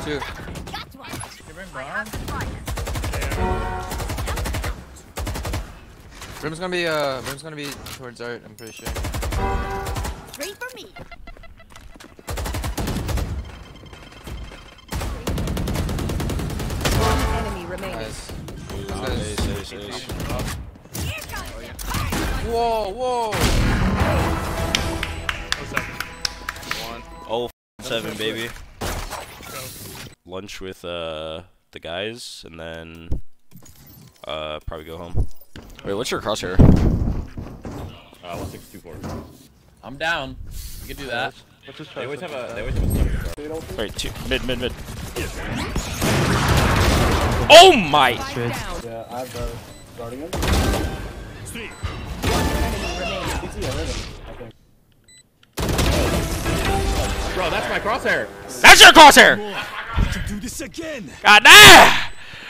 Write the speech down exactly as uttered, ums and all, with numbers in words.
two. Brim's gonna be uh, Brim's gonna be towards art. I'm pretty sure. Three for me. One enemy remaining. Nice. Ace, ace, ace. Whoa, whoa. Oh, seven, baby. Lunch with uh the guys, and then uh probably go home. Wait, what's your crosshair? Uh, one six two four. I'm down. You can do that. They always have a. They always have a. Wait, two, mid, mid, mid. Oh my! Yeah, I have the guardian. One enemy remaining. Bro, that's my crosshair. That's your crosshair! Do this again. God damn!